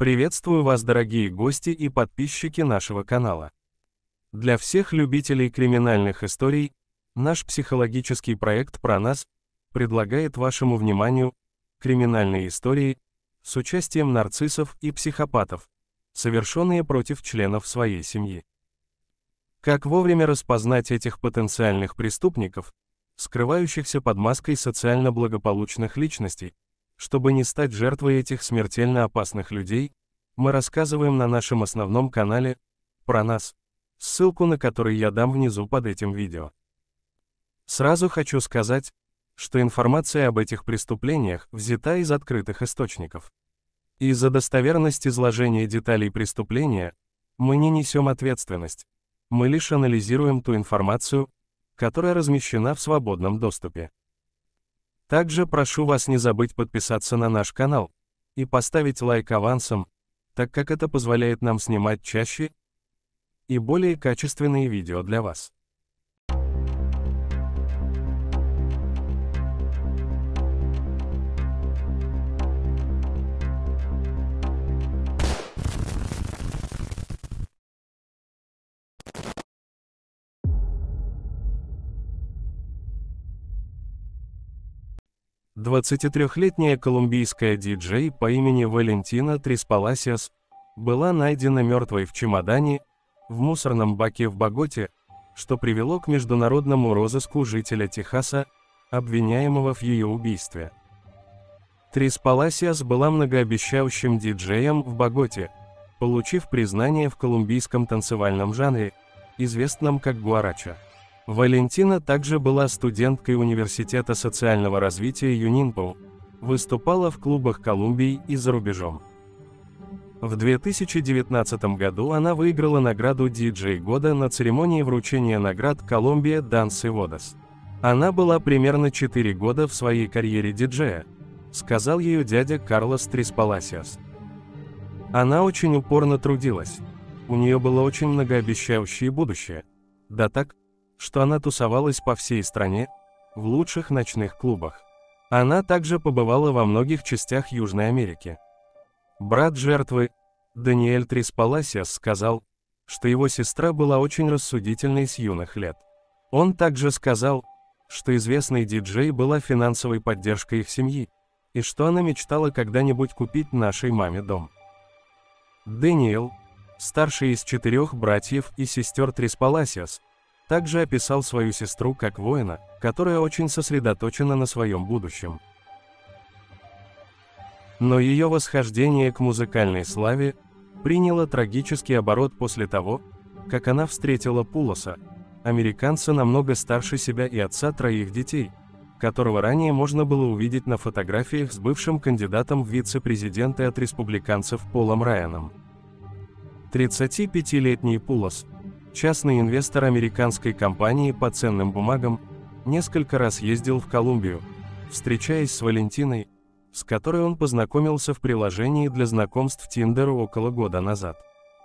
Приветствую вас, дорогие гости и подписчики нашего канала. Для всех любителей криминальных историй, наш психологический проект «Про нас» предлагает вашему вниманию криминальные истории с участием нарциссов и психопатов, совершенные против членов своей семьи. Как вовремя распознать этих потенциальных преступников, скрывающихся под маской социально благополучных личностей, чтобы не стать жертвой этих смертельно опасных людей, мы рассказываем на нашем основном канале «Про нас», ссылку на который я дам внизу под этим видео. Сразу хочу сказать, что информация об этих преступлениях взята из открытых источников. Из-за достоверности изложения деталей преступления мы не несем ответственность, мы лишь анализируем ту информацию, которая размещена в свободном доступе. Также прошу вас не забыть подписаться на наш канал и поставить лайк авансом, так как это позволяет нам снимать чаще и более качественные видео для вас. Двадцатитрехлетняя колумбийская диджей по имени Валентина Трис Паласиос была найдена мертвой в чемодане в мусорном баке в Боготе, что привело к международному розыску жителя Техаса, обвиняемого в ее убийстве. Трис Паласиос была многообещающим диджеем в Боготе, получив признание в колумбийском танцевальном жанре, известном как гуарача. Валентина также была студенткой Университета социального развития ЮНИНПО, выступала в клубах Колумбии и за рубежом. В 2019 году она выиграла награду «Диджей года» на церемонии вручения наград «Колумбия Данс и Водас». Она была примерно 4 года в своей карьере диджея, сказал ее дядя Карлос Трис Паласиос. Она очень упорно трудилась, у нее было очень многообещающее будущее, да так, что она тусовалась по всей стране, в лучших ночных клубах. Она также побывала во многих частях Южной Америки. Брат жертвы, Даниэль Трис Паласиос, сказал, что его сестра была очень рассудительной с юных лет. Он также сказал, что известный диджей была финансовой поддержкой их семьи, и что она мечтала когда-нибудь купить нашей маме дом. Дэниел, старший из 4 братьев и сестер Трис Паласиос, также описал свою сестру как воина, которая очень сосредоточена на своем будущем. Но ее восхождение к музыкальной славе приняло трагический оборот после того, как она встретила Пулоса, американца намного старше себя и отца 3 детей, которого ранее можно было увидеть на фотографиях с бывшим кандидатом в вице-президенты от республиканцев Полом Райаном. 35-летний Пулос, частный инвестор американской компании по ценным бумагам, несколько раз ездил в Колумбию, встречаясь с Валентиной, с которой он познакомился в приложении для знакомств Tinder около года назад.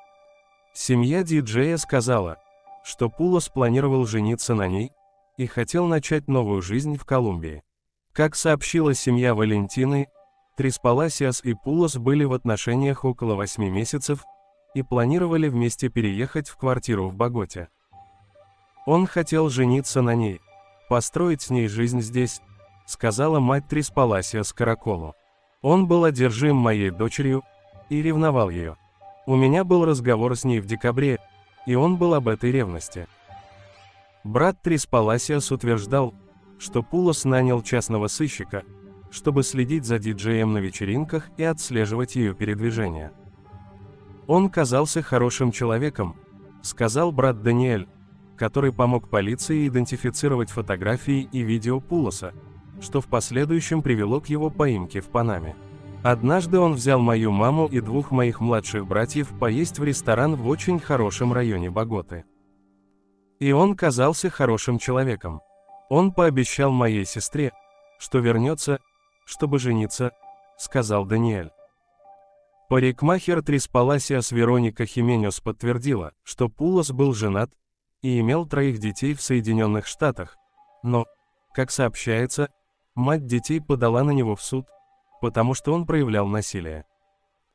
Семья диджея сказала, что Пулос планировал жениться на ней и хотел начать новую жизнь в Колумбии. Как сообщила семья Валентины, Трис Паласиос и Пулос были в отношениях около 8 месяцев, и планировали вместе переехать в квартиру в Боготе. Он хотел жениться на ней, построить с ней жизнь здесь, сказала мать Трис Паласиос Караколу. Он был одержим моей дочерью и ревновал ее. У меня был разговор с ней в декабре, и он был об этой ревности. Брат Трис Паласиос утверждал, что Пулос нанял частного сыщика, чтобы следить за диджеем на вечеринках и отслеживать ее передвижения. Он казался хорошим человеком, сказал брат Даниэль, который помог полиции идентифицировать фотографии и видео Пулоса, что в последующем привело к его поимке в Панаме. Однажды он взял мою маму и 2 моих младших братьев поесть в ресторан в очень хорошем районе Боготы. И он казался хорошим человеком. Он пообещал моей сестре, что вернется, чтобы жениться, сказал Даниэль. Парикмахер Трис Паласиос Вероника Хименес подтвердила, что Пулос был женат и имел 3 детей в Соединенных Штатах, но, как сообщается, мать детей подала на него в суд, потому что он проявлял насилие.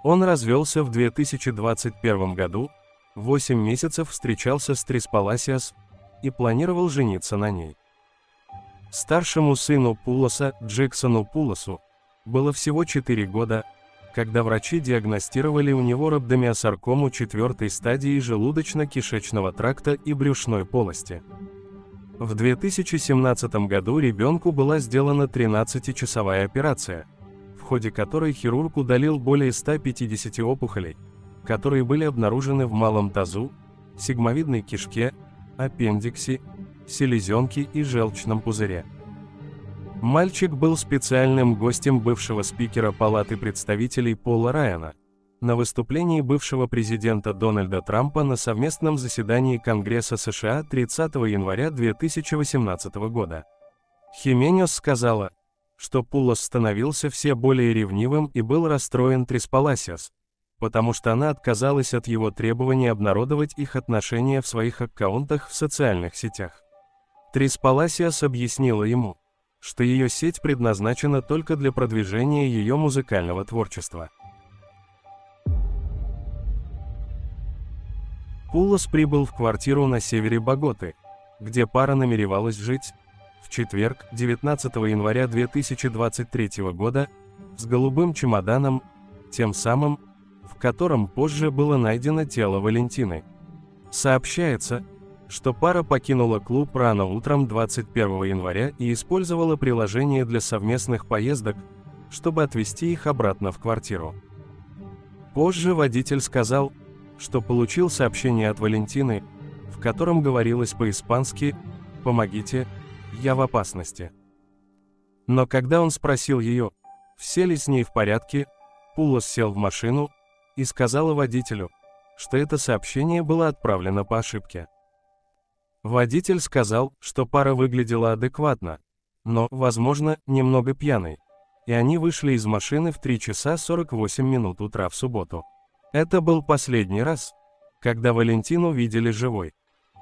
Он развелся в 2021 году, 8 месяцев встречался с Трис Паласиос и планировал жениться на ней. Старшему сыну Пулоса, Джексону Пулосу, было всего 4 года, когда врачи диагностировали у него рhabdomyosаркому 4-й стадии желудочно-кишечного тракта и брюшной полости. В 2017 году ребенку была сделана 13-часовая операция, в ходе которой хирург удалил более 150 опухолей, которые были обнаружены в малом тазу, сигмовидной кишке, аппендиксе, селезенке и желчном пузыре. Мальчик был специальным гостем бывшего спикера Палаты представителей Пола Райана на выступлении бывшего президента Дональда Трампа на совместном заседании Конгресса США 30 января 2018 года. Хименес сказала, что Пулос становился все более ревнивым и был расстроен Трис Паласиос, потому что она отказалась от его требования обнародовать их отношения в своих аккаунтах в социальных сетях. Трис Паласиос объяснила ему, что ее сеть предназначена только для продвижения ее музыкального творчества. Пулос прибыл в квартиру на севере Боготы, где пара намеревалась жить, в четверг, 19 января 2023 года, с голубым чемоданом, тем самым, в котором позже было найдено тело Валентины. Сообщается, что пара покинула клуб рано утром 21 января и использовала приложение для совместных поездок, чтобы отвезти их обратно в квартиру. Позже водитель сказал, что получил сообщение от Валентины, в котором говорилось по-испански «Помогите, я в опасности». Но когда он спросил ее, все ли с ней в порядке, Пулос сел в машину и сказала водителю, что это сообщение было отправлено по ошибке. Водитель сказал, что пара выглядела адекватно, но, возможно, немного пьяной, и они вышли из машины в 3 часа 48 минут утра в субботу. Это был последний раз, когда Валентину видели живой.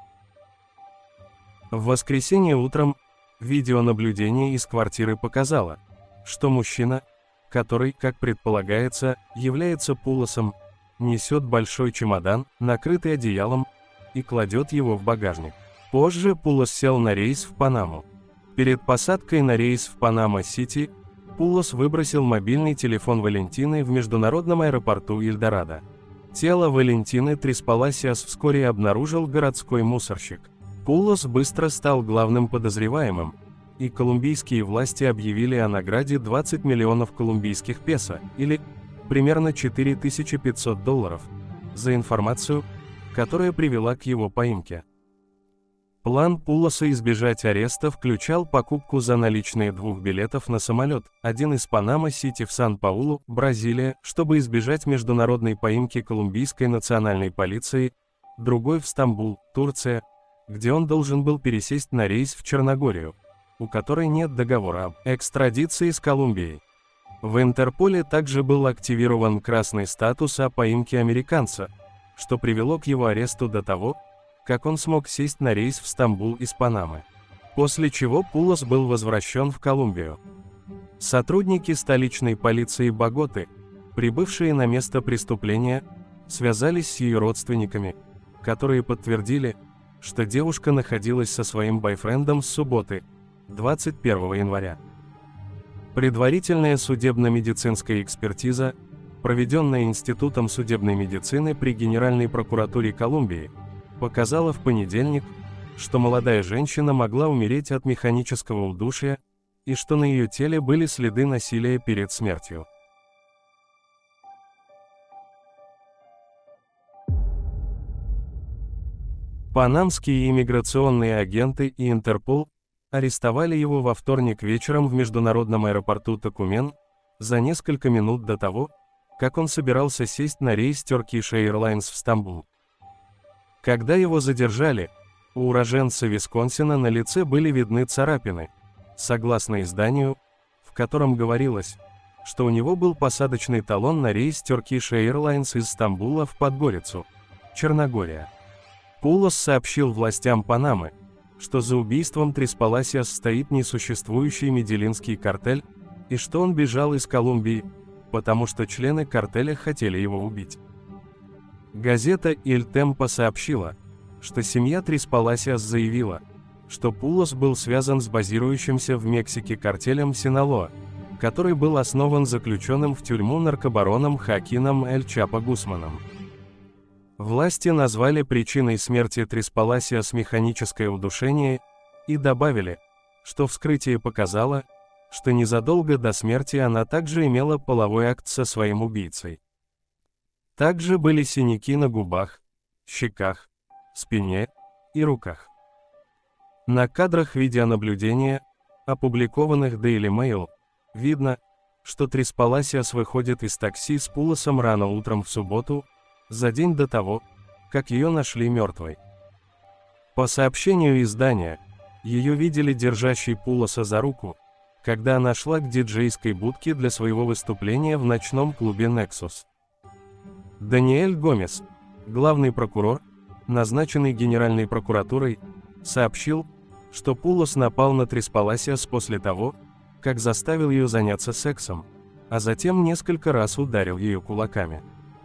В воскресенье утром видеонаблюдение из квартиры показало, что мужчина, который, как предполагается, является Пулосом, несет большой чемодан, накрытый одеялом, и кладет его в багажник. Позже Пулос сел на рейс в Панаму. Перед посадкой на рейс в Панама-Сити, Пулос выбросил мобильный телефон Валентины в международном аэропорту Эльдорадо. Тело Валентины Трис Паласиос вскоре обнаружил городской мусорщик. Пулос быстро стал главным подозреваемым, и колумбийские власти объявили о награде 20 миллионов колумбийских песо, или примерно $4500, за информацию, которая привела к его поимке. План Пулоса избежать ареста включал покупку за наличные 2 билетов на самолет, один из Панама-Сити в Сан-Паулу, Бразилия, чтобы избежать международной поимки колумбийской национальной полиции, другой в Стамбул, Турция, где он должен был пересесть на рейс в Черногорию, у которой нет договора об экстрадиции с Колумбией. В Интерполе также был активирован красный статус о поимке американца, что привело к его аресту до того, как он смог сесть на рейс в Стамбул из Панамы. После чего Пулос был возвращен в Колумбию. Сотрудники столичной полиции Боготы, прибывшие на место преступления, связались с ее родственниками, которые подтвердили, что девушка находилась со своим бойфрендом с субботы, 21 января. Предварительная судебно-медицинская экспертиза, проведенная Институтом судебной медицины при Генеральной прокуратуре Колумбии, показала в понедельник, что молодая женщина могла умереть от механического удушья, и что на ее теле были следы насилия перед смертью. Панамские иммиграционные агенты и Интерпол арестовали его во вторник вечером в международном аэропорту Токумен за несколько минут до того, как он собирался сесть на рейс Turkish Airlines в Стамбул. Когда его задержали, у уроженца Висконсина на лице были видны царапины, согласно изданию, в котором говорилось, что у него был посадочный талон на рейс Turkish Airlines из Стамбула в Подгорицу, Черногория. Пулос сообщил властям Панамы, что за убийством Трис Паласиос стоит несуществующий медельинский картель, и что он бежал из Колумбии, потому что члены картеля хотели его убить. Газета «Иль Темпо» сообщила, что семья Трис Паласиос заявила, что Пулос был связан с базирующимся в Мексике картелем Синалоа, который был основан заключенным в тюрьму наркобароном Хоакином Эль Чапо Гусманом. Власти назвали причиной смерти Трис Паласиос механическое удушение и добавили, что вскрытие показало, что незадолго до смерти она также имела половой акт со своим убийцей. Также были синяки на губах, щеках, спине и руках. На кадрах видеонаблюдения, опубликованных Daily Mail, видно, что Трис Паласиос выходит из такси с Пулосом рано утром в субботу, за день до того, как ее нашли мертвой. По сообщению издания, ее видели держащей Пулоса за руку, когда она шла к диджейской будке для своего выступления в ночном клубе Nexus. Даниэль Гомес, главный прокурор, назначенный Генеральной прокуратурой, сообщил, что Пулос напал на Трис Паласиос после того, как заставил ее заняться сексом, а затем несколько раз ударил ее кулаками.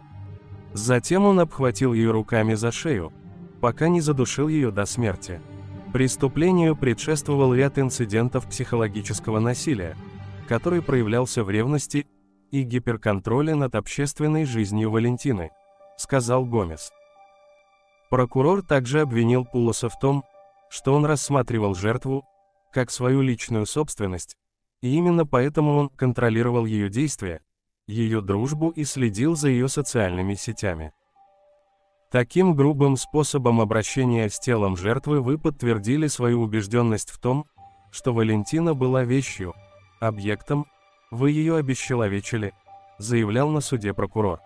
Затем он обхватил ее руками за шею, пока не задушил ее до смерти. Преступлению предшествовал ряд инцидентов психологического насилия, который проявлялся в ревности и гиперконтроле над общественной жизнью Валентины, сказал Гомес. Прокурор также обвинил Пулоса в том, что он рассматривал жертву как свою личную собственность, и именно поэтому он контролировал ее действия, ее дружбу и следил за ее социальными сетями. Таким грубым способом обращения с телом жертвы вы подтвердили свою убежденность в том, что Валентина была вещью, объектом, вы ее обесчеловечили, заявлял на суде прокурор.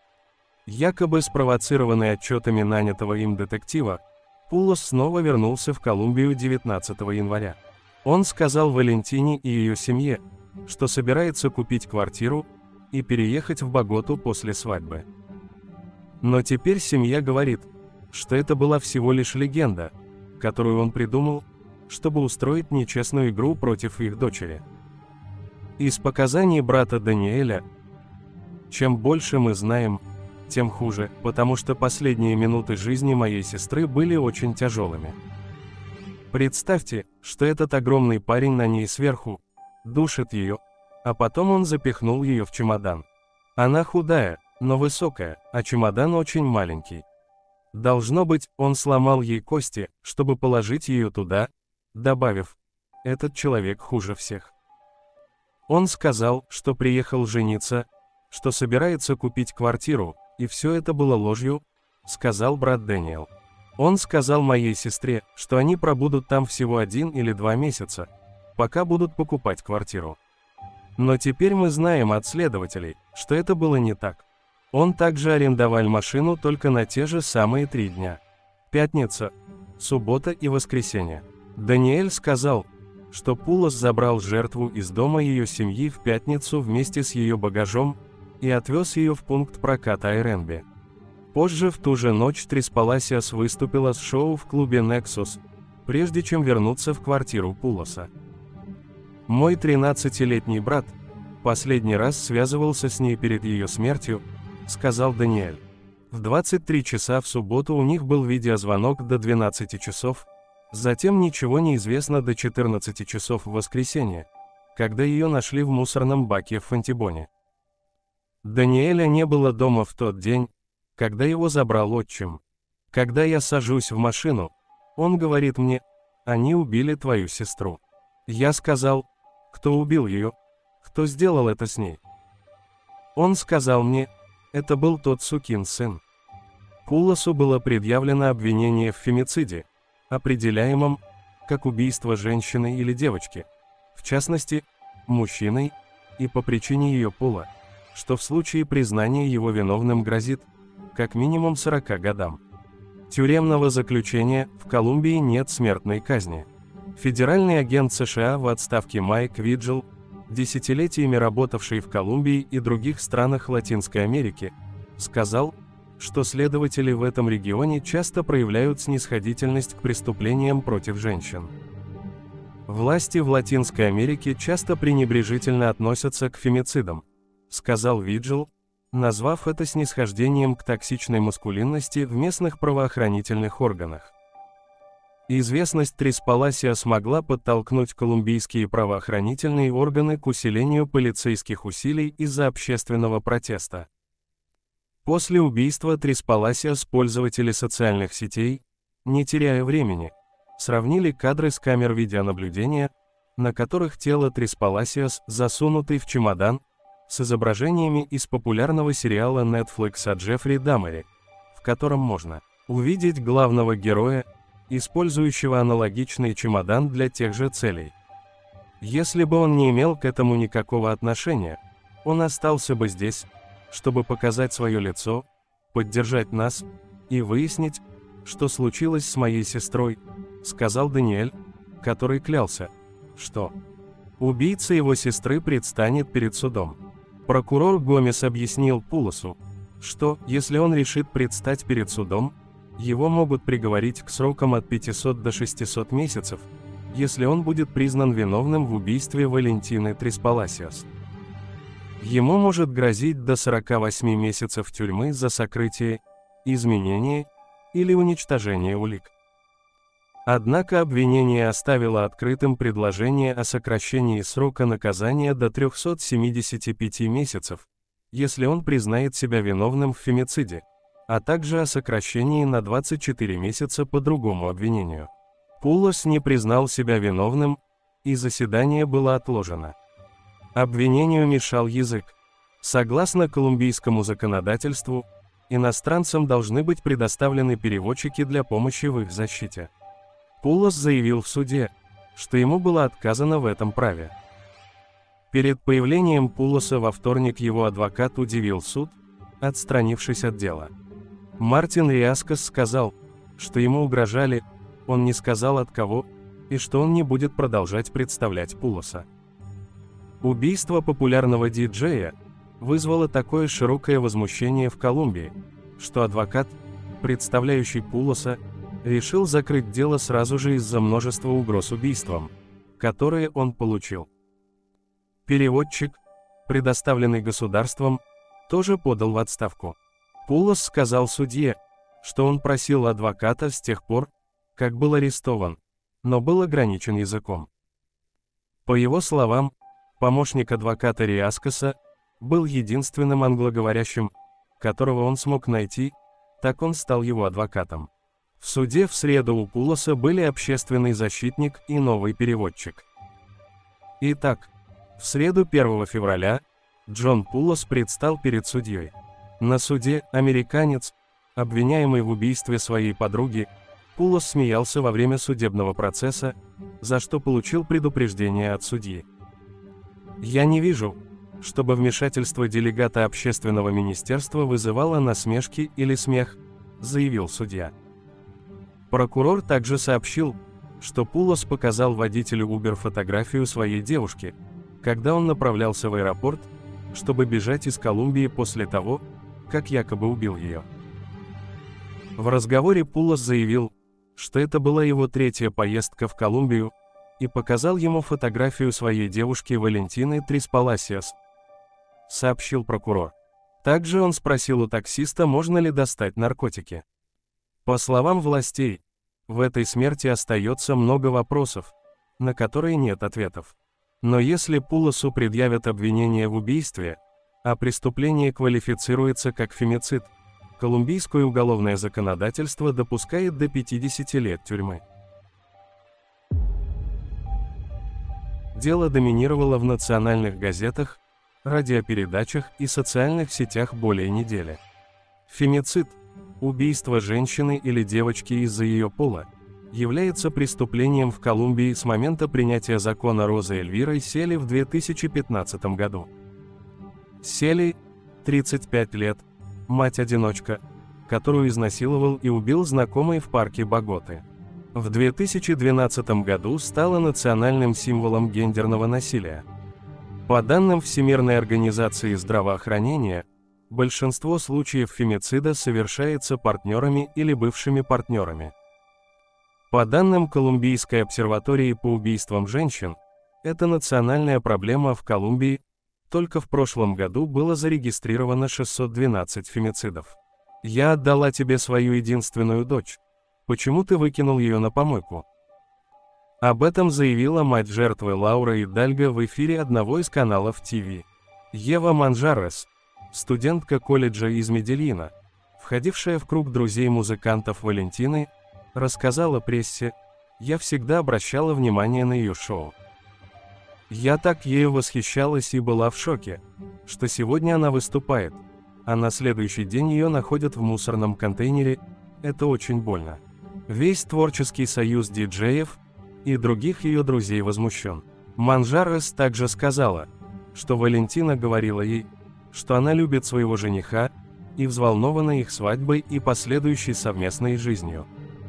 Якобы спровоцированный отчетами нанятого им детектива, Пулос снова вернулся в Колумбию 19 января. Он сказал Валентине и ее семье, что собирается купить квартиру и переехать в Боготу после свадьбы. Но теперь семья говорит, что это была всего лишь легенда, которую он придумал, чтобы устроить нечестную игру против их дочери. Из показаний брата Даниэля: чем больше мы знаем, тем хуже, потому что последние минуты жизни моей сестры были очень тяжелыми. Представьте, что этот огромный парень на ней сверху, душит ее, а потом он запихнул ее в чемодан. Она худая, но высокая, а чемодан очень маленький. Должно быть, он сломал ей кости, чтобы положить ее туда, добавив: «Этот человек хуже всех». Он сказал, что приехал жениться, что собирается купить квартиру, и все это было ложью, сказал брат Дэниел. Он сказал моей сестре, что они пробудут там всего 1 или 2 месяца, пока будут покупать квартиру. Но теперь мы знаем от следователей, что это было не так. Он также арендовал машину только на те же самые 3 дня. Пятница, суббота и воскресенье. Даниэль сказал, что Пулос забрал жертву из дома ее семьи в пятницу вместе с ее багажом и отвез ее в пункт проката Airbnb. Позже в ту же ночь Трис Паласиос выступила с шоу в клубе Nexus, прежде чем вернуться в квартиру Пулоса. Мой 13-летний брат последний раз связывался с ней перед ее смертью, сказал Даниэль. В 23 часа в субботу у них был видеозвонок до 12 часов, затем ничего не известно до 14 часов в воскресенье, когда ее нашли в мусорном баке в Фонтибоне. Даниэля не было дома в тот день, когда его забрал отчим. Когда я сажусь в машину, он говорит мне: «Они убили твою сестру». Я сказал: «Кто убил ее? Кто сделал это с ней?» Он сказал мне: «Это был тот сукин сын». Пулосу было предъявлено обвинение в фемициде, определяемом как убийство женщины или девочки, в частности, мужчиной, и по причине ее пола, что в случае признания его виновным грозит как минимум 40 годам тюремного заключения. В Колумбии нет смертной казни. Федеральный агент США в отставке Майк Виджел, десятилетиями работавший в Колумбии и других странах Латинской Америки, сказал, что следователи в этом регионе часто проявляют снисходительность к преступлениям против женщин. Власти в Латинской Америке часто пренебрежительно относятся к фемицидам, сказал Виджел, назвав это снисхождением к токсичной маскулинности в местных правоохранительных органах. Известность Трис Паласиос смогла подтолкнуть колумбийские правоохранительные органы к усилению полицейских усилий из-за общественного протеста. После убийства Трис Паласиос пользователи социальных сетей, не теряя времени, сравнили кадры с камер видеонаблюдения, на которых тело Трис Паласиос засунутый в чемодан, с изображениями из популярного сериала Netflix о Джеффри Даммере, в котором можно увидеть главного героя, использующего аналогичный чемодан для тех же целей. Если бы он не имел к этому никакого отношения, он остался бы здесь, чтобы показать свое лицо, поддержать нас и выяснить, что случилось с моей сестрой, сказал Даниэль, который клялся, что убийца его сестры предстанет перед судом. Прокурор Гомес объяснил Пулосу, что, если он решит предстать перед судом, его могут приговорить к срокам от 500 до 600 месяцев, если он будет признан виновным в убийстве Валентины Трис Паласиос. Ему может грозить до 48 месяцев тюрьмы за сокрытие, изменение или уничтожение улик. Однако обвинение оставило открытым предложение о сокращении срока наказания до 375 месяцев, если он признает себя виновным в фемициде, а также о сокращении на 24 месяца по другому обвинению. Пулос не признал себя виновным, и заседание было отложено. Обвинению мешал язык. Согласно колумбийскому законодательству, иностранцам должны быть предоставлены переводчики для помощи в их защите. Пулос заявил в суде, что ему было отказано в этом праве. Перед появлением Пулоса во вторник его адвокат удивил суд, отстранившись от дела. Мартин Риаскос сказал, что ему угрожали, он не сказал от кого, и что он не будет продолжать представлять Пулоса. Убийство популярного диджея вызвало такое широкое возмущение в Колумбии, что адвокат, представляющий Пулоса, решил закрыть дело сразу же из-за множества угроз убийством, которые он получил. Переводчик, предоставленный государством, тоже подал в отставку. Пулос сказал судье, что он просил адвоката с тех пор, как был арестован, но был ограничен языком. По его словам, помощник адвоката Риаскоса был единственным англоговорящим, которого он смог найти, так он стал его адвокатом. В суде в среду у Пулоса были общественный защитник и новый переводчик. Итак, в среду 1 февраля Джон Пулос предстал перед судьей. На суде американец, обвиняемый в убийстве своей подруги, Пулос смеялся во время судебного процесса, за что получил предупреждение от судьи. «Я не вижу, чтобы вмешательство делегата общественного министерства вызывало насмешки или смех», заявил судья. Прокурор также сообщил, что Пулос показал водителю Uber фотографию своей девушки, когда он направлялся в аэропорт, чтобы бежать из Колумбии после того, как якобы убил ее. В разговоре Пулос заявил, что это была его третья поездка в Колумбию, и показал ему фотографию своей девушки Валентины Трис Паласиос, сообщил прокурор. Также он спросил у таксиста, можно ли достать наркотики. По словам властей, в этой смерти остается много вопросов, на которые нет ответов. Но если Пулосу предъявят обвинение в убийстве, а преступление квалифицируется как фемицид, колумбийское уголовное законодательство допускает до 50 лет тюрьмы. Дело доминировало в национальных газетах, радиопередачах и социальных сетях более недели. Фемицид, убийство женщины или девочки из-за ее пола, является преступлением в Колумбии с момента принятия закона Розой Эльвирой Сели в 2015 году. Сели, 35 лет, мать-одиночка, которую изнасиловал и убил знакомый в парке Боготы. В 2012 году стала национальным символом гендерного насилия. По данным Всемирной организации здравоохранения, большинство случаев фемицида совершается партнерами или бывшими партнерами. По данным Колумбийской обсерватории по убийствам женщин, это национальная проблема в Колумбии, Только в прошлом году было зарегистрировано 612 фемицидов. Я отдала тебе свою единственную дочь. Почему ты выкинул ее на помойку? Об этом заявила мать жертвы Лаура Идальго в эфире одного из каналов ТВ. Ева Манжарес, студентка колледжа из Медельина, входившая в круг друзей музыкантов Валентины, рассказала прессе: «Я всегда обращала внимание на ее шоу. Я так ею восхищалась и была в шоке, что сегодня она выступает, а на следующий день ее находят в мусорном контейнере. Это очень больно». Весь творческий союз диджеев и других ее друзей возмущен. Манжарес также сказала, что Валентина говорила ей, что она любит своего жениха и взволнована их свадьбой и последующей совместной жизнью.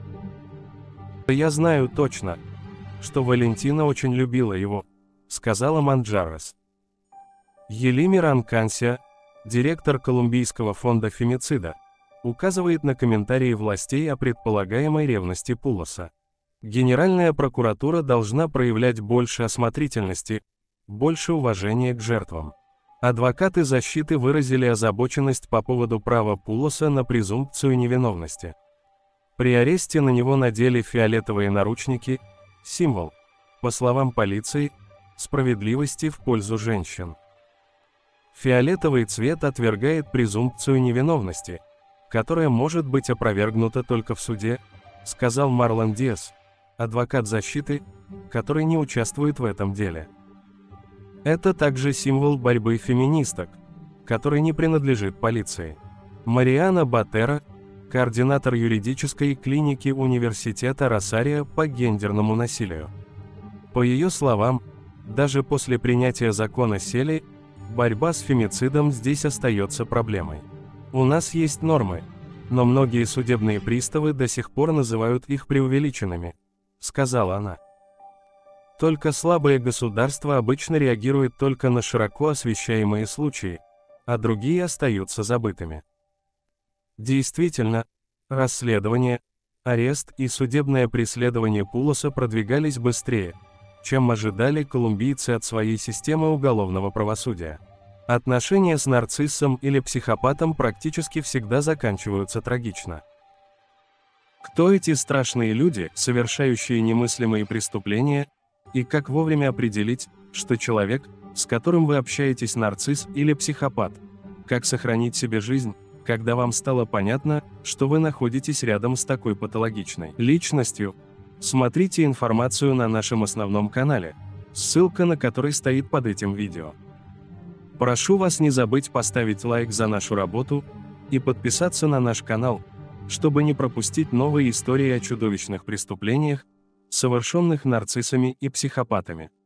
«Я знаю точно, что Валентина очень любила его», — сказала Манжарес. Елимир Анкансия, директор Колумбийского фонда фемицида, указывает на комментарии властей о предполагаемой ревности Пулоса. Генеральная прокуратура должна проявлять больше осмотрительности, больше уважения к жертвам. Адвокаты защиты выразили озабоченность по поводу права Пулоса на презумпцию невиновности. При аресте на него надели фиолетовые наручники, символ, по словам полиции, справедливости в пользу женщин. Фиолетовый цвет отвергает презумпцию невиновности, которая может быть опровергнута только в суде, сказал Марлон Диас, адвокат защиты, который не участвует в этом деле. Это также символ борьбы феминисток, который не принадлежит полиции. Мариана Батера, координатор юридической клиники Университета Росарио по гендерному насилию. По ее словам, даже после принятия закона Сели, борьба с фемицидом здесь остается проблемой. У нас есть нормы, но многие судебные приставы до сих пор называют их преувеличенными, сказала она. Только слабое государство обычно реагирует только на широко освещаемые случаи, а другие остаются забытыми. Действительно, расследование, арест и судебное преследование Пулоса продвигались быстрее, чем ожидали колумбийцы от своей системы уголовного правосудия. Отношения с нарциссом или психопатом практически всегда заканчиваются трагично. Кто эти страшные люди, совершающие немыслимые преступления, и как вовремя определить, что человек, с которым вы общаетесь, нарцисс или психопат? Как сохранить себе жизнь, когда вам стало понятно, что вы находитесь рядом с такой патологичной личностью? Смотрите информацию на нашем основном канале, ссылка на который стоит под этим видео. Прошу вас не забыть поставить лайк за нашу работу и подписаться на наш канал, чтобы не пропустить новые истории о чудовищных преступлениях, совершенных нарциссами и психопатами.